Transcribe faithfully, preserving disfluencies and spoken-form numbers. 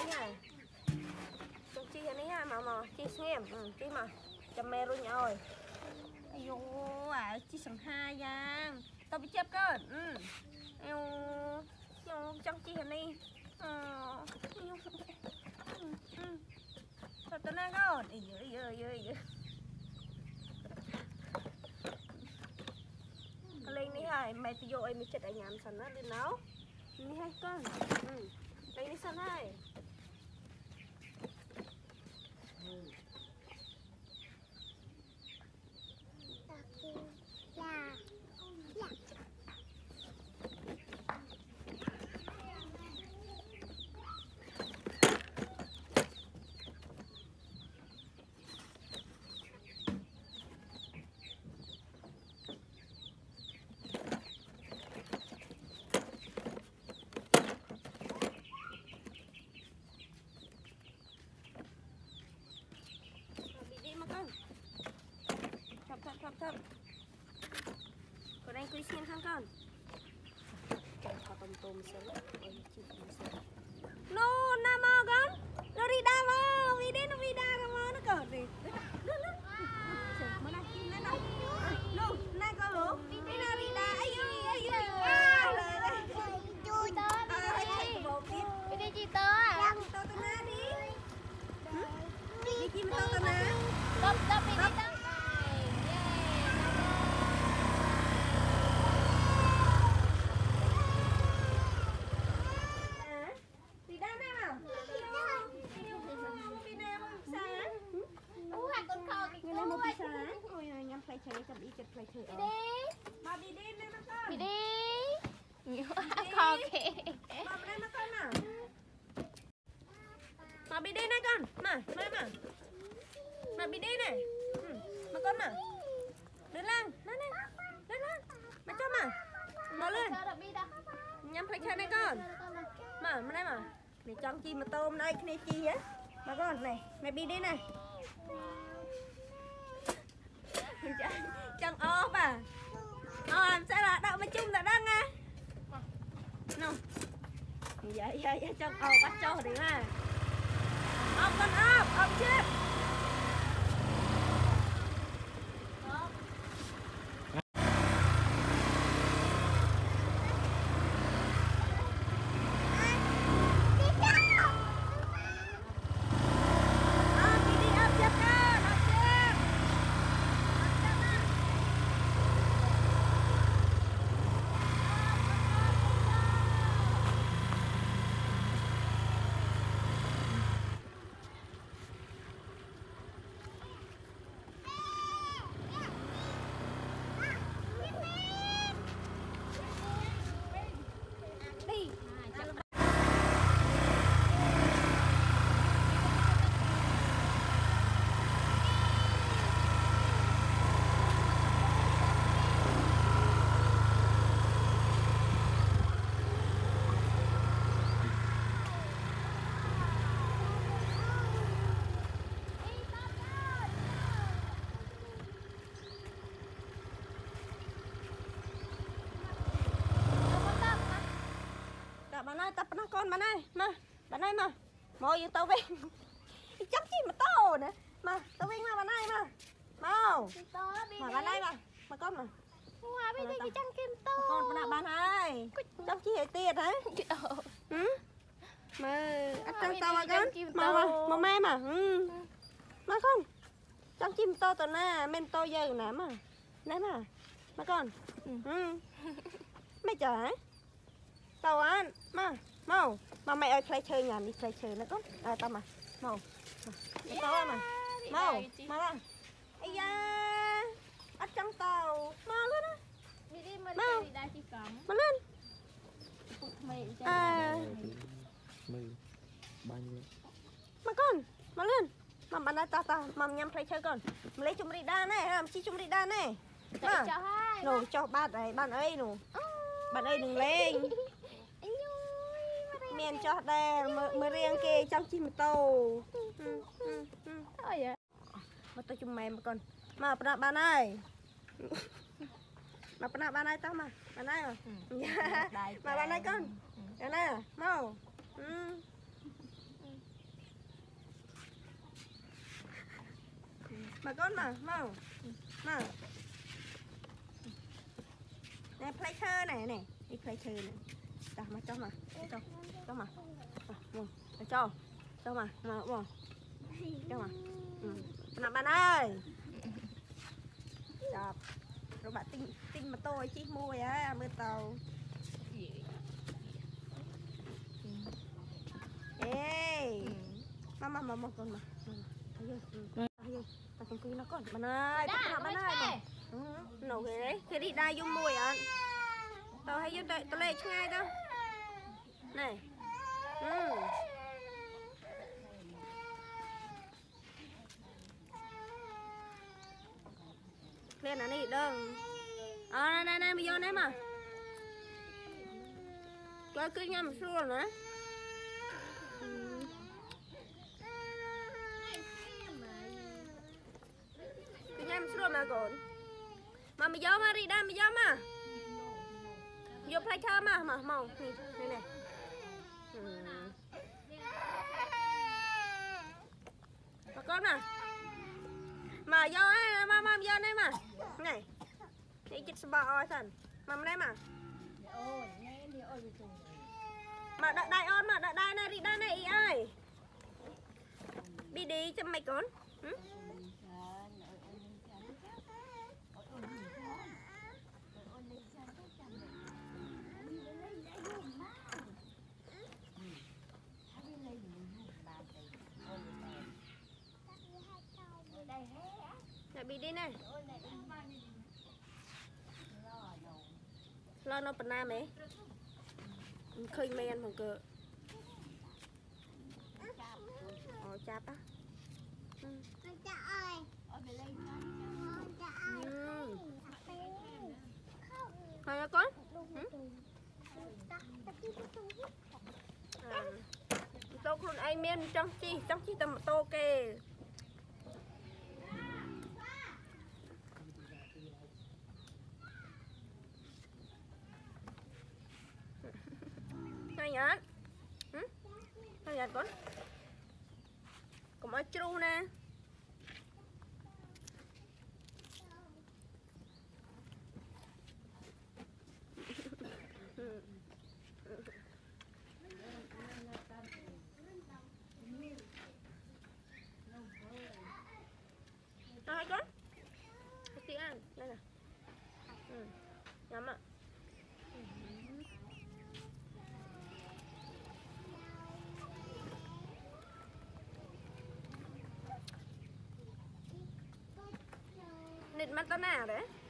nha trong chi này ha mà mà chi xem ừ, chi mà chăm mẹ rồi nhồi ai yo à chi sẵn hai giang tao bị chết cơ ừ yêu yêu trong chi này ờ sao tao đang con ý dữ dữ dữ dữ lên đi hai mày tự dội mày chết ở nhà mình sẵn á đi nấu đi hai con ừ lên đi sẵn hai thấp thấp còn anh cứ xiên thang con còn thọ tôm tôm sớm ôi chị cũng sớm no nam mò con nó đi đa mò đi đến nó đi đa mò nó cỡ đi nó nó mà này này này no này con lố đi ra đi đa ai ơi ai ơi lời đây chui tớ đi đi chị tớ à tớ tớ na đi đi chim tớ tớ na tớ tớ đi đi tớ play chơi chậm đi chậm play chơi đi mà đi đi lên nó con đi đi nhiều khó kệ mà lên nó con nào mà đi đi này con mà mà mà mà đi đi này mà con mà đứng lên lên lên lên lên mà cho mà nó lên nhắm play chơi này con mà mà đây mà để trong chi mà tôm đây này chi á mà con này mày đi đi này chẳng ốp à ờ làm sao là đậu mà chung là đang nghe nè vậy vậy chẳng ốp bắt cho đi ha ốp con ốp ốp chết bạn ơi tập nó con bạn ơi mà bạn ơi mà mồi vô tao viên chắc chi mà to nữa mà tao viên mà bạn ơi mà mau mà bạn ơi mà mà con mà bây giờ cái chân kim to con bạn bạn ơi chắc chi hệ tiền hả ừ mà ăn chân to mà con mà mà mà mẹ mà ừ mà con chắc chi to tao nè men to giờ nè mà nè mà mà con ừ mẹ chờ tao ăn mà mau mà mẹ ơi play chơi nhà đi play chơi nữa con à tao mà mau tao ăn mà mau mau ăn ai da ăn trong tàu mau luôn á mau mà lên à mà con mà lên mà bạn ơi tao tao mà nhắm play chơi con mà lấy chung đi đa này làm chi chung đi đa này mà nổ cho bạn này bạn ơi nổ bạn ơi đừng lên miền cho đây mới riêng kia trong chim tàu mà tôi chung mày mà còn mà bạn ơi mà bạn bạn ơi tao mà bạn ơi mà bạn ơi con bạn ơi mau mà con mà mau mà này plater này này đi plater này cho mà cho mà cho cho mà cho cho cho mà mà bỏ cho mà nè bạn ơi đọc rồi bạn tinh tinh mà tôi chỉ mua á mưa tàu ê mà mà mà mà con mà ta không nó con bạn ơi bạn bạn ơi mà nổ cái đấy cái đi đai vô mùi ạ tao hay vô đây tao lấy ngay đâu này ừ. Lên là này đơn à này này bây giờ này mà coi cứ nhầm xua nữa cứ nhầm xua mà còn mà bây giờ mà đi đây bây giờ mà vô play thơ mà mà màu này này này mà con à mà vô ấy mà mà vô đây mà này đi chích spa oi thần mà đây mà mà đợi đại ôn mà đợi đại này đi đây này ý ơi đi đi cho mày con ừ? Bị đi này lo nó phần nam ấy khơi men bằng cờ ờ chạp á ừ. Hay là con à, tôi còn ai men trong chi trong chi tầm tô kê hay nhá ừ? Hay nhá con còn ở tru nè Rồi con chị ăn đây nè ừ. Nhắm ạ nịt mắt tao nào đấy